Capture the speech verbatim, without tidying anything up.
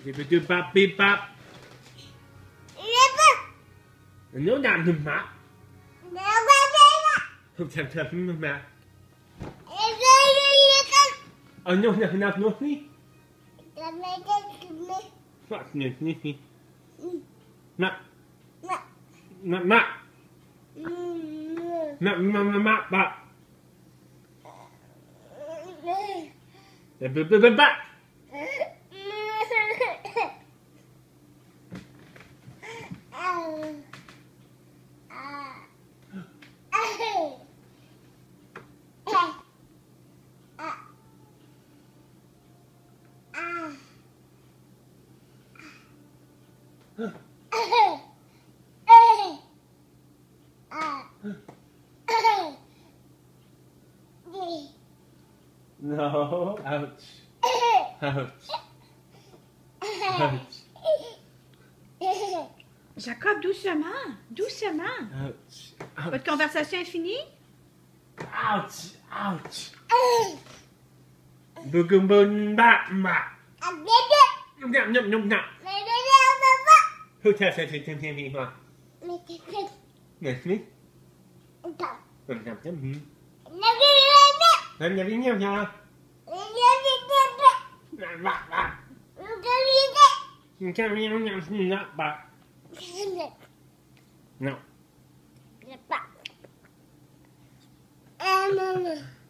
Bip bip bop bip bop. Nó làm thầm mà. Không thèm thèm mà. Ờ nó làm làm nó đi. Mặt nhỉ nhỉ. Mặt. Mặt mặt. Mặt mặt mặt mặt. Bip bip bip bop. No, ouch. Ouch. Ouch. Jacob, doucement, doucement. Ouch. Ouch. Votre conversation est finie? Ouch. Ouch. Bugum bun ba ma. Nhum nhum nhum nhum nhum. Who tells us to tell me what? Yes, me. Nhum nhum nhum. Nhum nhum nhum nhum. Ba ba. Nhum nhum nhum nhum nhum ba. No. Ah, non, non.